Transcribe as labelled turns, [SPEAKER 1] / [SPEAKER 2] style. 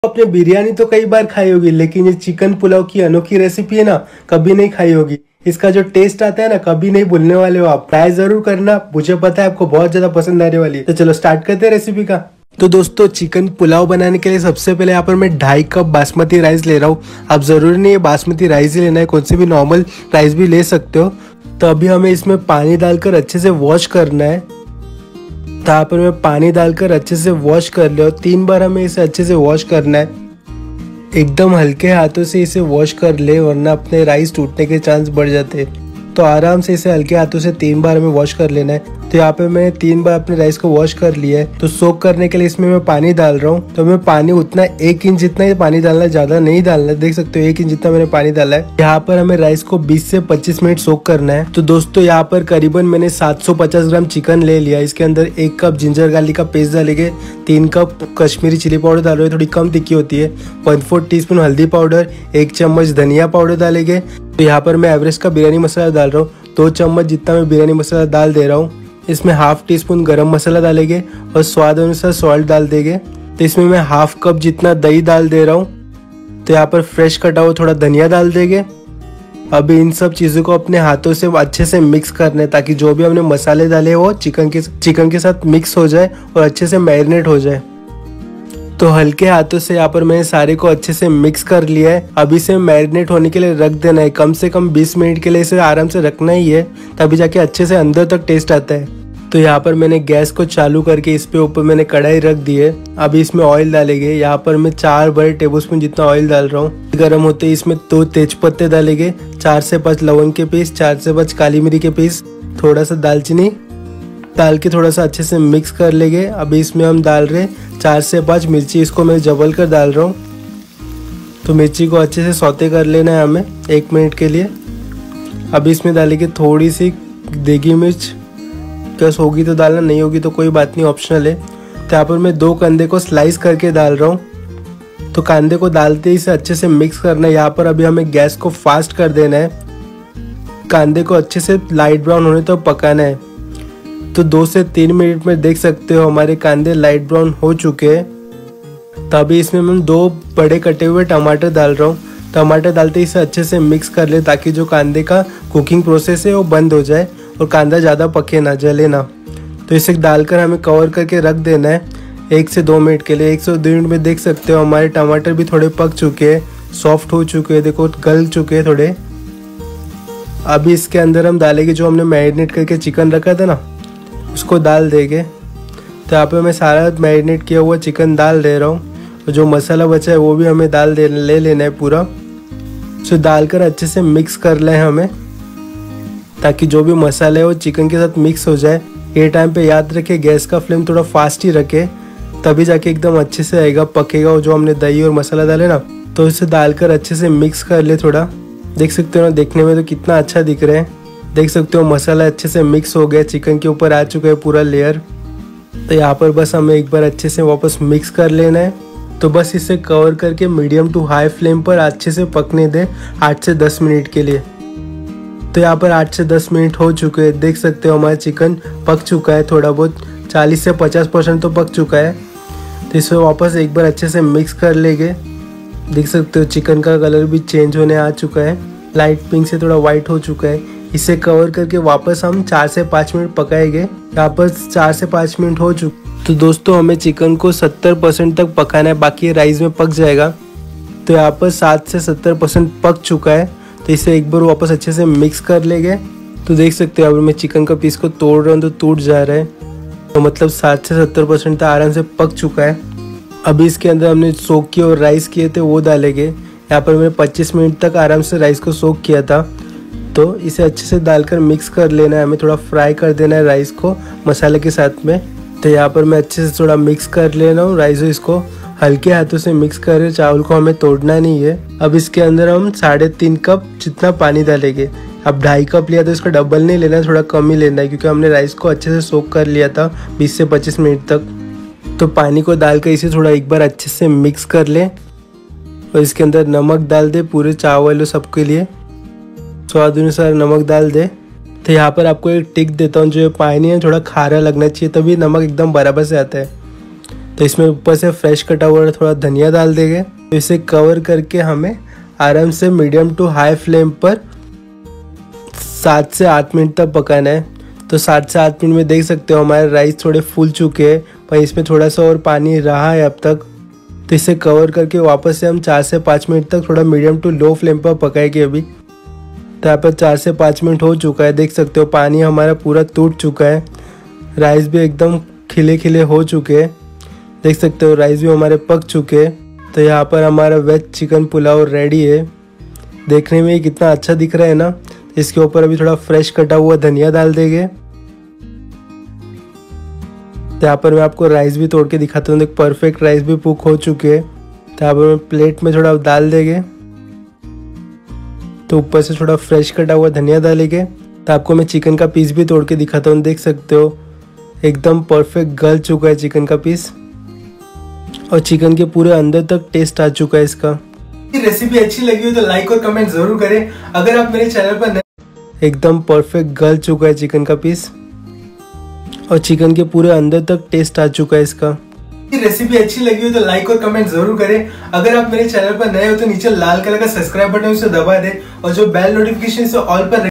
[SPEAKER 1] आपने बिरयानी तो कई बार खाई होगी, लेकिन ये चिकन पुलाव की अनोखी रेसिपी है ना, कभी नहीं खाई होगी। इसका जो टेस्ट आता है ना, कभी नहीं भूलने वाले हो आप। ट्राई जरूर करना, मुझे पता है आपको बहुत ज्यादा पसंद आने वाली है। तो चलो स्टार्ट करते हैं रेसिपी का। तो दोस्तों, चिकन पुलाव बनाने के लिए सबसे पहले यहाँ पर मैं 2.5 कप बासमती राइस ले रहा हूँ। अब जरूरी नहीं है बासमती राइस ही लेना है, कौन सी भी नॉर्मल राइस भी ले सकते हो। तो अभी हमें इसमें पानी डालकर अच्छे से वॉश करना है। तो यहाँ पर मैं पानी डालकर अच्छे से वॉश कर लिया। 3 बार हमें इसे अच्छे से वॉश करना है। एकदम हल्के हाथों से इसे वॉश कर ले, वरना अपने राइस टूटने के चांस बढ़ जाते हैं। तो आराम से इसे हल्के हाथों से 3 बार हमें वॉश कर लेना है। तो यहाँ पे मैंने 3 बार अपने राइस को वॉश कर लिया है। तो सोक करने के लिए इसमें मैं पानी डाल रहा हूँ। तो मैं पानी उतना 1 इंच जितना ही पानी डालना है, ज्यादा नहीं डालना है। देख सकते हो 1 इंच जितना मैंने पानी डाला है। यहाँ पर हमें राइस को 20 से 25 मिनट सोक करना है। तो दोस्तों, यहाँ पर करीबन मैंने 750 ग्राम चिकन ले लिया। इसके अंदर 1 कप जिंजर गार्लिक का पेस्ट डालेंगे, 3 कप कश्मीरी चिली पाउडर डाल रहे हैं, थोड़ी कम तिक्की होती है। 1/4 टीस्पून हल्दी पाउडर, 1 चम्मच धनिया पाउडर डालेंगे। तो यहाँ पर मैं एवरेस्ट का बिरयानी मसाला डाल रहा हूँ, 2 चम्मच जितना मैं बिरयानी मसाला डाल दे रहा हूँ। इसमें 1/2 टीस्पून गरम मसाला डालेंगे और स्वाद अनुसार सॉल्ट डाल देंगे। तो इसमें मैं 1/2 कप जितना दही डाल दे रहा हूँ। तो यहाँ पर फ्रेश कटा हुआ थोड़ा धनिया डाल देंगे। अभी इन सब चीज़ों को अपने हाथों से अच्छे से मिक्स करना है, ताकि जो भी हमने मसाले डाले वो चिकन के साथ मिक्स हो जाए और अच्छे से मैरिनेट हो जाए। तो हल्के हाथों से यहाँ पर मैंने सारे को अच्छे से मिक्स कर लिया है। अभी इसे मैरिनेट होने के लिए रख देना है। कम से कम 20 मिनट के लिए इसे आराम से रखना ही है, तभी जाके अच्छे से अंदर तक टेस्ट आता है। तो यहाँ पर मैंने गैस को चालू करके इस पे ऊपर मैंने कढ़ाई रख दी है। अभी इसमें ऑयल डालेंगे। यहाँ पर मैं 4 बड़े टेबलस्पून जितना ऑयल डाल रहा हूँ। गर्म होते ही इसमें 2 तेजपत्ते डालेंगे, 4 से 5 लवंग के पीस, 4 से 5 काली मिर्च के पीस, थोड़ा सा दालचीनी डाल के थोड़ा सा अच्छे से मिक्स कर लेंगे। अभी इसमें हम डाल रहे 4 से 5 मिर्ची, इसको मैं जबल कर डाल रहा हूँ। तो मिर्ची को अच्छे से सौते कर लेना है हमें 1 मिनट के लिए। अभी इसमें डालेंगे थोड़ी सी देगी मिर्च, कस होगी तो डालना, नहीं होगी तो कोई बात नहीं, ऑप्शनल है। तो यहाँ पर मैं 2 कांदे को स्लाइस करके डाल रहा हूँ। तो कांदे को डालते ही इसे अच्छे से मिक्स करना है। यहाँ पर अभी हमें गैस को फास्ट कर देना है। कांदे को अच्छे से लाइट ब्राउन होने तक पकाना है। तो 2 से 3 मिनट में देख सकते हो हमारे कांदे लाइट ब्राउन हो चुके हैं। तभी इसमें मैं 2 बड़े कटे हुए टमाटर डाल रहा हूँ। टमाटर डालते ही इसे अच्छे से मिक्स कर ले, ताकि जो कांदे का कुकिंग प्रोसेस है वो बंद हो जाए और कांदा ज़्यादा पके ना, जले ना। तो इसे डालकर हमें कवर करके रख देना है 1 से 2 मिनट के लिए। 1 से 2 मिनट में देख सकते हो हमारे टमाटर भी थोड़े पक चुके हैं, सॉफ्ट हो चुके हैं, देखो गल चुके हैं थोड़े। अभी इसके अंदर हम डालेंगे जो हमने मैरिनेट करके चिकन रखा था ना, उसको डाल देंगे। तो यहाँ पे मैं सारा मैरिनेट किया हुआ चिकन डाल दे रहा हूँ, और जो मसाला बचा है वो भी हमें ले लेना है पूरा। सो डालकर अच्छे से मिक्स कर लें हमें, ताकि जो भी मसाले है वो चिकन के साथ मिक्स हो जाए। ये टाइम पे याद रखे गैस का फ्लेम थोड़ा फास्ट ही रखे, तभी जाके एकदम अच्छे से आएगा, पकेगा। जो हमने दही और मसाला डाले ना, तो इसे डालकर अच्छे से मिक्स कर ले थोड़ा। देख सकते हो ना, देखने में तो कितना अच्छा दिख रहा है। देख सकते हो मसाला अच्छे से मिक्स हो गया, चिकन के ऊपर आ चुका है पूरा लेयर। तो यहाँ पर बस हमें एक बार अच्छे से वापस मिक्स कर लेना है। तो बस इसे कवर करके मीडियम टू हाई फ्लेम पर अच्छे से पकने दें 8 से 10 मिनट के लिए। तो यहाँ पर 8 से 10 मिनट हो चुके हैं। देख सकते हो हमारा चिकन पक चुका है, थोड़ा बहुत 40 से 50% तो पक चुका है। तो इसे वापस एक बार अच्छे से मिक्स कर लेंगे। देख सकते हो चिकन का कलर भी चेंज होने आ चुका है, लाइट पिंक से थोड़ा वाइट हो चुका है। इसे कवर करके वापस हम 4 से 5 मिनट पकाएंगे। यहाँ पर 4 से 5 मिनट हो चुके। तो दोस्तों, हमें चिकन को 70% तक पकाना है, बाकी राइस में पक जाएगा। तो यहाँ पर 7 से 70% पक चुका है। तो इसे एक बार वापस अच्छे से मिक्स कर लेंगे। तो देख सकते हो यहाँ पर मैं चिकन का पीस को तोड़ रहा हूँ तो टूट जा रहा है। तो मतलब 7 से 70% तक आराम से पक चुका है। अभी इसके अंदर हमने सोक किए और राइस किए थे वो डालेंगे। यहाँ पर मैंने 25 मिनट तक आराम से राइस को सोक किया था। तो इसे अच्छे से डालकर मिक्स कर लेना है, हमें थोड़ा फ्राई कर देना है राइस को मसाले के साथ में। तो यहाँ पर मैं अच्छे से थोड़ा मिक्स कर लेना हूँ राइस, इसको हल्के हाथों से मिक्स कर रहे। चावल को हमें तोड़ना नहीं है। अब इसके अंदर हम 3.5 कप जितना पानी डालेंगे। अब 2.5 कप लिया तो इसका डबल नहीं लेना है, थोड़ा कम ही लेना है, क्योंकि हमने राइस को अच्छे से सोक कर लिया था 20 से 25 मिनट तक। तो पानी को डालकर इसे थोड़ा एक बार अच्छे से मिक्स कर लें और इसके अंदर नमक डाल दे पूरे चावल और सबके लिए। स्वाद अनुसार नमक डाल दे। तो यहाँ पर आपको एक टिक देता हूँ, जो पानी है थोड़ा खारा लगना चाहिए, तभी नमक एकदम बराबर से आता है। तो इसमें ऊपर से फ्रेश कटा हुआ थोड़ा धनिया डाल देंगे। तो इसे कवर करके हमें आराम से मीडियम टू हाई फ्लेम पर 7 से 8 मिनट तक पकाना है। तो 7 से 8 मिनट में देख सकते हो हमारे राइस थोड़े फूल चुके हैं, पर इसमें थोड़ा सा और पानी रहा है अब तक। तो इसे कवर करके वापस से हम 4 से 5 मिनट तक थोड़ा मीडियम टू लो फ्लेम पर पकाएंगे अभी। तो यहाँ पर 4 से 5 मिनट हो चुका है, देख सकते हो पानी हमारा पूरा टूट चुका है, राइस भी एकदम खिले खिले हो चुके हैं, देख सकते हो राइस भी हमारे पक चुके हैं। तो यहाँ पर हमारा वेज चिकन पुलाव रेडी है, देखने में ही कितना अच्छा दिख रहा है ना। इसके ऊपर अभी थोड़ा फ्रेश कटा हुआ धनिया डाल देंगे। तो यहाँ पर मैं आपको राइस भी तोड़ के दिखाता हूँ, देख परफेक्ट राइस भी कुक हो चुके हैं। तो यहाँ पर मैं प्लेट में थोड़ा डाल देंगे। तो ऊपर से थोड़ा फ्रेश कटा हुआ धनिया डालेंगे। तो आपको मैं चिकन का पीस भी तोड़ के दिखाता हूँ, देख सकते हो एकदम परफेक्ट गल चुका है चिकन का पीस, और चिकन के पूरे अंदर तक टेस्ट आ चुका है इसका। रेसिपी अच्छी लगी हो तो लाइक और कमेंट जरूर करें। अगर आप मेरे चैनल पर नए, एकदम परफेक्ट गल चुका है चिकन का पीस, और चिकन के पूरे अंदर तक टेस्ट आ चुका है इसका। रेसिपी अच्छी लगी हो तो लाइक और कमेंट जरूर करें। अगर आप मेरे चैनल पर नए हो तो नीचे लाल कलर का सब्सक्राइब बटन उसे दबा दें, और जो बेल नोटिफिकेशन से ऑल पर